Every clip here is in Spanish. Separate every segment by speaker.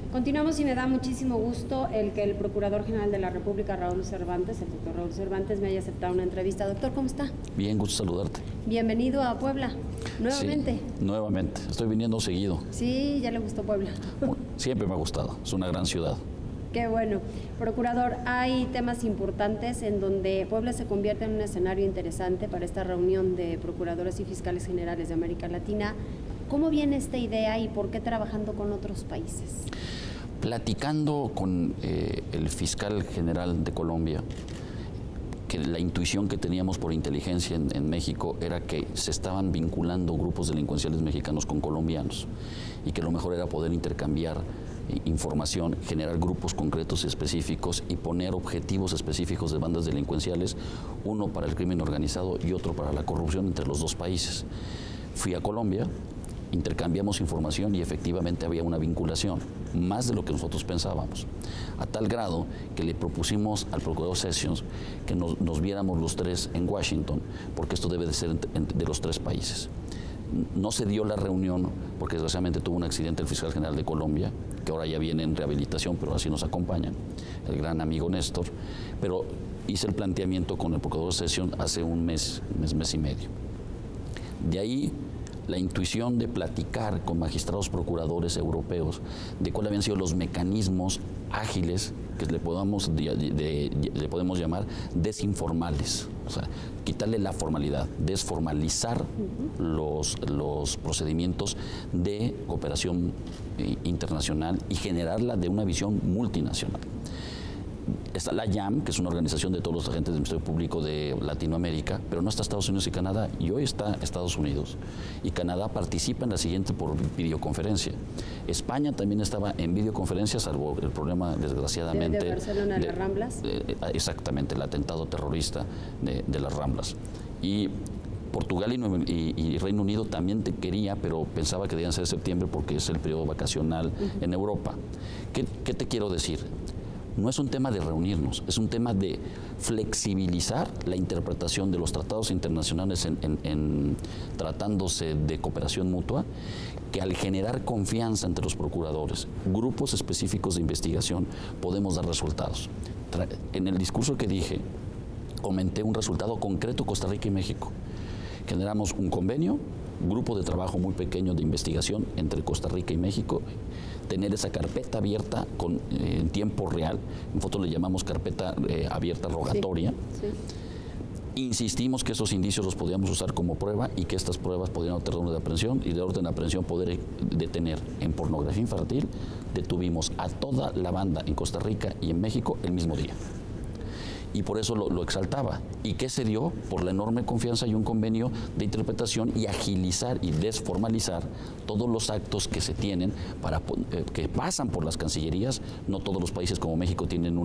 Speaker 1: Continuamos y me da muchísimo gusto el que el Procurador General de la República, Raúl Cervantes, el doctor Raúl Cervantes, me haya aceptado una entrevista. Doctor, ¿cómo está?
Speaker 2: Bien, gusto saludarte.
Speaker 1: Bienvenido a Puebla, nuevamente.
Speaker 2: Sí, nuevamente, estoy viniendo seguido.
Speaker 1: Sí, ya le gustó Puebla.
Speaker 2: Siempre me ha gustado, es una gran ciudad.
Speaker 1: Qué bueno. Procurador, hay temas importantes en donde Puebla se convierte en un escenario interesante para esta reunión de procuradores y fiscales generales de América Latina. ¿Cómo viene esta idea y por qué trabajando con otros países?
Speaker 2: Platicando con el fiscal general de Colombia, que la intuición que teníamos por inteligencia en México era que se estaban vinculando grupos delincuenciales mexicanos con colombianos y que lo mejor era poder intercambiar información, generar grupos concretos y específicos y poner objetivos específicos de bandas delincuenciales, uno para el crimen organizado y otro para la corrupción entre los dos países. Fui a Colombia, intercambiamos información y efectivamente había una vinculación, más de lo que nosotros pensábamos, a tal grado que le propusimos al procurador Sessions que nos viéramos los tres en Washington, porque esto debe de ser de los tres países. No se dio la reunión porque desgraciadamente tuvo un accidente el fiscal general de Colombia, que ahora ya viene en rehabilitación, pero así nos acompaña, el gran amigo Néstor, pero hice el planteamiento con el procurador Sessions hace un mes y medio. De ahí la intuición de platicar con magistrados procuradores europeos de cuáles habían sido los mecanismos ágiles que le podemos llamar desinformales, o sea, quitarle la formalidad, desformalizar los procedimientos de cooperación internacional y generarla de una visión multinacional. Está la IAM, que es una organización de todos los agentes del Ministerio Público de Latinoamérica, pero no está Estados Unidos y Canadá, y hoy está Estados Unidos. Y Canadá participa en la siguiente por videoconferencia. España también estaba en videoconferencia, salvo el problema, desgraciadamente...
Speaker 1: ¿De Barcelona, de las Ramblas?
Speaker 2: Exactamente, el atentado terrorista de las Ramblas. Y Portugal y Reino Unido también quería, pero pensaba que debían ser de septiembre porque es el periodo vacacional en Europa. ¿Qué te quiero decir? No es un tema de reunirnos, es un tema de flexibilizar la interpretación de los tratados internacionales tratándose de cooperación mutua, que al generar confianza entre los procuradores, grupos específicos de investigación, podemos dar resultados. En el discurso que dije, comenté un resultado concreto: Costa Rica y México. Generamos un convenio, grupo de trabajo muy pequeño de investigación entre Costa Rica y México, tener esa carpeta abierta en tiempo real, nosotros le llamamos carpeta abierta rogatoria. Sí, sí. Insistimos que esos indicios los podíamos usar como prueba y que estas pruebas podrían obtener orden de aprehensión y de orden de aprehensión poder detener en pornografía infantil. Detuvimos a toda la banda en Costa Rica y en México el mismo día. Y por eso lo exaltaba. ¿Y qué se dio? Por la enorme confianza y un convenio de interpretación y agilizar y desformalizar todos los actos que se tienen, que pasan por las cancillerías. No todos los países como México tienen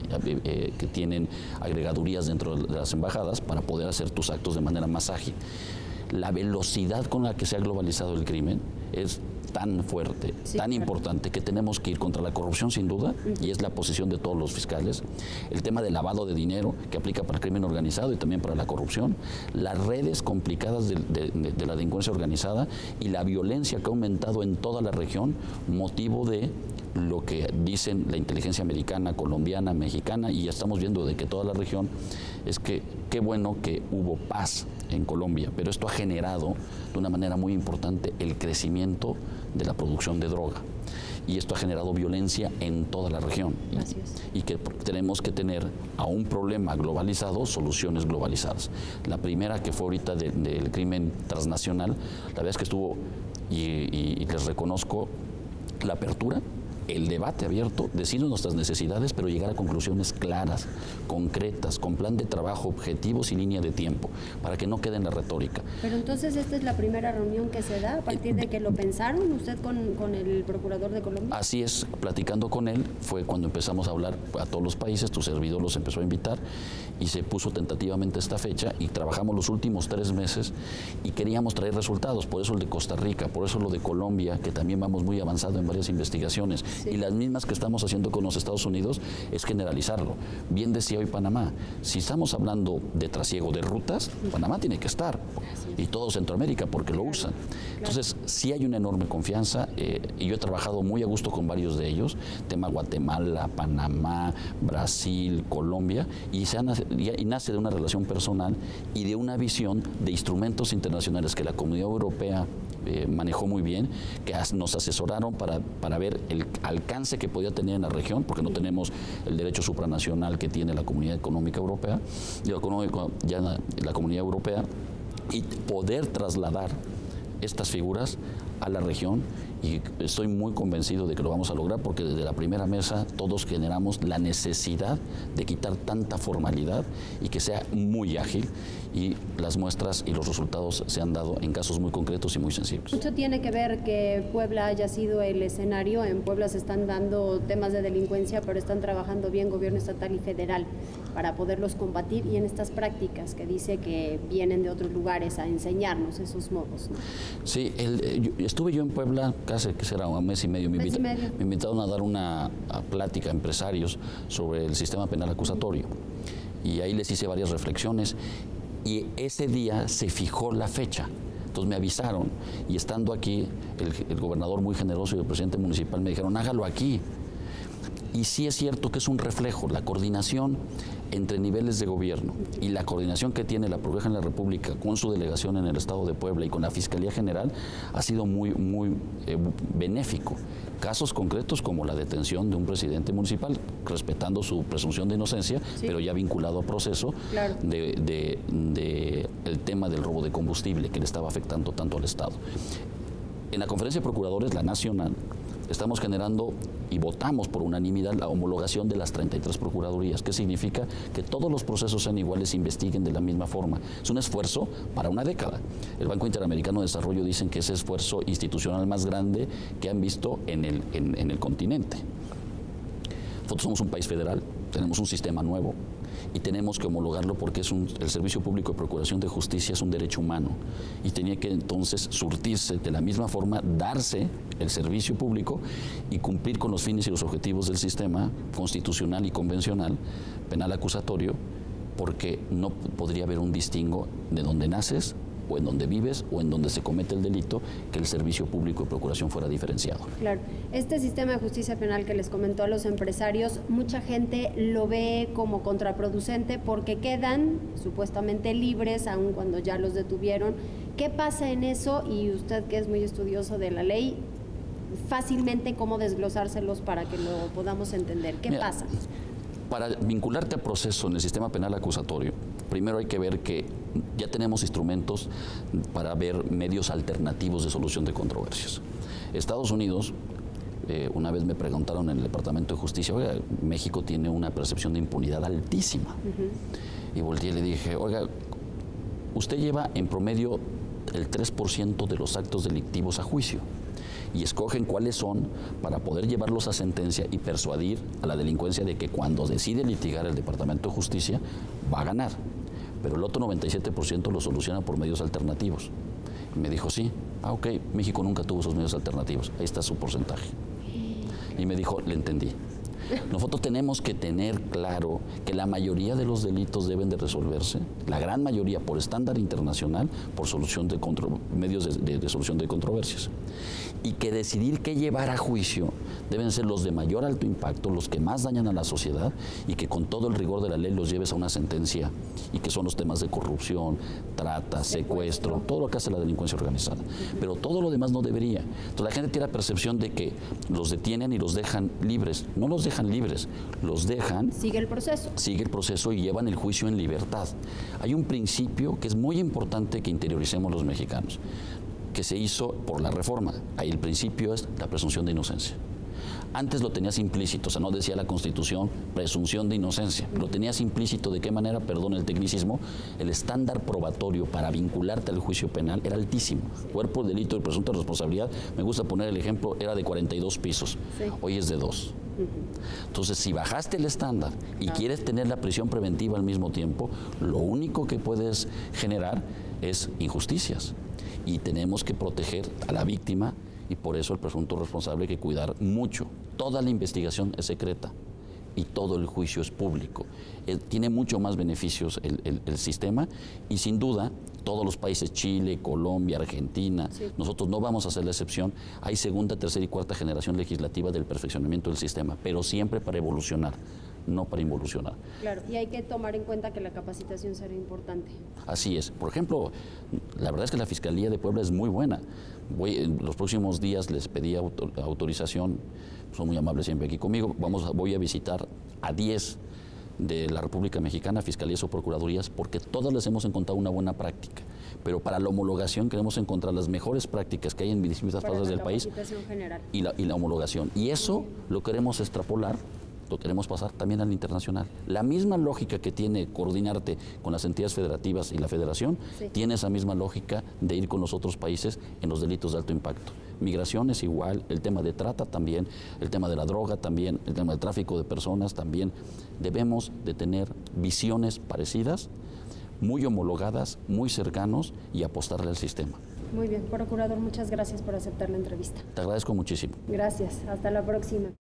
Speaker 2: que tienen agregadurías dentro de las embajadas para poder hacer tus actos de manera más ágil. La velocidad con la que se ha globalizado el crimen es tan fuerte, sí, tan importante, que tenemos que ir contra la corrupción sin duda, y es la posición de todos los fiscales. El tema del lavado de dinero, que aplica para el crimen organizado y también para la corrupción, las redes complicadas de la delincuencia organizada y la violencia que ha aumentado en toda la región, motivo de lo que dicen la inteligencia americana, colombiana, mexicana, y ya estamos viendo de que toda la región, es que qué bueno que hubo paz en Colombia, pero esto ha generado de una manera muy importante el crecimiento de la producción de droga, y esto ha generado violencia en toda la región. Y que tenemos que tener a un problema globalizado soluciones globalizadas. La primera, que fue ahorita del crimen transnacional, la verdad es que estuvo, y les reconozco la apertura, el debate abierto, decirnos nuestras necesidades, pero llegar a conclusiones claras, concretas, con plan de trabajo, objetivos y línea de tiempo, para que no quede en la retórica.
Speaker 1: Pero entonces, ¿esta es la primera reunión que se da a partir de que lo pensaron usted con el procurador de Colombia?
Speaker 2: Así es, platicando con él fue cuando empezamos a hablar a todos los países, tu servidor los empezó a invitar y se puso tentativamente esta fecha y trabajamos los últimos 3 meses y queríamos traer resultados, por eso el de Costa Rica, por eso lo de Colombia, que también vamos muy avanzado en varias investigaciones,
Speaker 1: Sí.
Speaker 2: Y las mismas que estamos haciendo con los Estados Unidos es generalizarlo. Bien decía hoy Panamá, si estamos hablando de trasiego de rutas, Panamá tiene que estar, y todo Centroamérica porque lo usan. Entonces, sí hay una enorme confianza, y yo he trabajado muy a gusto con varios de ellos, tema Guatemala, Panamá, Brasil, Colombia, y nace de una relación personal y de una visión de instrumentos internacionales que la Comunidad Europea manejó muy bien, que nos asesoraron para ver el alcance que podía tener en la región, porque no tenemos el derecho supranacional que tiene la Comunidad Económica Europea, la Comunidad Europea, y poder trasladar estas figuras a la región, y estoy muy convencido de que lo vamos a lograr, porque desde la primera mesa todos generamos la necesidad de quitar tanta formalidad y que sea muy ágil, y las muestras y los resultados se han dado en casos muy concretos y muy sensibles.
Speaker 1: Mucho tiene que ver que Puebla haya sido el escenario. En Puebla se están dando temas de delincuencia, pero están trabajando bien gobierno estatal y federal para poderlos combatir, y en estas prácticas que dice que vienen de otros lugares a enseñarnos esos modos, ¿no?
Speaker 2: Sí, estuve yo en Puebla casi, que será un mes y medio. Me invitaron a dar una plática a empresarios sobre el sistema penal acusatorio, y ahí les hice varias reflexiones, y ese día se fijó la fecha. Entonces me avisaron, y estando aquí, el gobernador muy generoso y el presidente municipal me dijeron, hágalo aquí. Y sí es cierto que es un reflejo, la coordinación entre niveles de gobierno y la coordinación que tiene la Procuraduría General de la República con su delegación en el Estado de Puebla y con la Fiscalía General ha sido muy benéfico. Casos concretos como la detención de un presidente municipal, respetando su presunción de inocencia, sí, pero ya vinculado a proceso, claro, el tema del robo de combustible que le estaba afectando tanto al Estado. En la Conferencia de Procuradores, la nacional, estamos generando y votamos por unanimidad la homologación de las 33 procuradurías. ¿Qué significa? Que todos los procesos sean iguales, se investiguen de la misma forma. Es un esfuerzo para una década. El Banco Interamericano de Desarrollo dicen que es el esfuerzo institucional más grande que han visto en el continente. Nosotros somos un país federal, tenemos un sistema nuevo, y tenemos que homologarlo porque el Servicio Público de Procuración de Justicia es un derecho humano, y tenía que entonces surtirse de la misma forma, darse el servicio público y cumplir con los fines y los objetivos del sistema constitucional y convencional penal acusatorio, porque no podría haber un distingo de donde naces, o en donde vives, o en donde se comete el delito, que el servicio público de procuración fuera diferenciado.
Speaker 1: Claro. Este sistema de justicia penal que les comentó a los empresarios, mucha gente lo ve como contraproducente porque quedan supuestamente libres aun cuando ya los detuvieron. ¿Qué pasa en eso? Y usted, que es muy estudioso de la ley, fácilmente cómo desglosárselos para que lo podamos entender. ¿Qué pasa?
Speaker 2: Para vincularte a proceso en el sistema penal acusatorio, primero hay que ver que ya tenemos instrumentos para ver medios alternativos de solución de controversias. Estados Unidos, una vez me preguntaron en el Departamento de Justicia, oiga, México tiene una percepción de impunidad altísima. Y volteé y le dije, oiga, usted lleva en promedio el 3% de los actos delictivos a juicio, y escogen cuáles son para poder llevarlos a sentencia y persuadir a la delincuencia de que cuando decide litigar el Departamento de Justicia va a ganar. Pero el otro 97% lo soluciona por medios alternativos. Y me dijo, sí, ok, México nunca tuvo esos medios alternativos, ahí está su porcentaje. Y me dijo, le entendí. Nosotros tenemos que tener claro que la mayoría de los delitos deben de resolverse, la gran mayoría por estándar internacional, por medios de solución de controversias. Y que decidir qué llevar a juicio deben ser los de mayor alto impacto, los que más dañan a la sociedad, y que con todo el rigor de la ley los lleves a una sentencia, y que son los temas de corrupción, trata, secuestro, todo lo que hace la delincuencia organizada. Pero todo lo demás no debería. Entonces la gente tiene la percepción de que los detienen y los dejan libres. No los dejan libres, los dejan...
Speaker 1: Sigue el proceso.
Speaker 2: Sigue el proceso y llevan el juicio en libertad. Hay un principio que es muy importante que interioricemos los mexicanos, que se hizo por la reforma. Ahí el principio es la presunción de inocencia. Antes lo tenías implícito, o sea, no decía la Constitución presunción de inocencia, lo tenías implícito. ¿De qué manera? Perdón el tecnicismo. El estándar probatorio para vincularte al juicio penal era altísimo. Cuerpo de delito de presunta responsabilidad, me gusta poner el ejemplo, era de 42 pisos, hoy es de 2. Entonces, si bajaste el estándar y quieres tener la prisión preventiva al mismo tiempo, lo único que puedes generar es injusticias. Y tenemos que proteger a la víctima y por eso el presunto responsable hay que cuidar mucho. Toda la investigación es secreta y todo el juicio es público. Tiene mucho más beneficios el sistema y sin duda todos los países, Chile, Colombia, Argentina, sí, nosotros no vamos a hacer la excepción. Hay segunda, tercera y cuarta generación legislativa del perfeccionamiento del sistema, pero siempre para evolucionar, no para involucionar.
Speaker 1: Claro, y hay que tomar en cuenta que la capacitación será importante.
Speaker 2: Así es. Por ejemplo, la verdad es que la Fiscalía de Puebla es muy buena. En los próximos días les pedí autorización, son muy amables siempre aquí conmigo, voy a visitar a 10 de la República Mexicana, fiscalías o procuradurías, porque todas les hemos encontrado una buena práctica. Pero para la homologación queremos encontrar las mejores prácticas que hay en distintas plazas del país y la homologación. Y eso lo queremos extrapolar, lo queremos pasar también al internacional. La misma lógica que tiene coordinarte con las entidades federativas y la federación, sí, tiene esa misma lógica de ir con los otros países en los delitos de alto impacto. Migración es igual, el tema de trata también, el tema de la droga también, el tema del tráfico de personas también. Debemos de tener visiones parecidas, muy homologadas, muy cercanos y apostarle al sistema.
Speaker 1: Muy bien, procurador, muchas gracias por aceptar la entrevista.
Speaker 2: Te agradezco muchísimo.
Speaker 1: Gracias, hasta la próxima.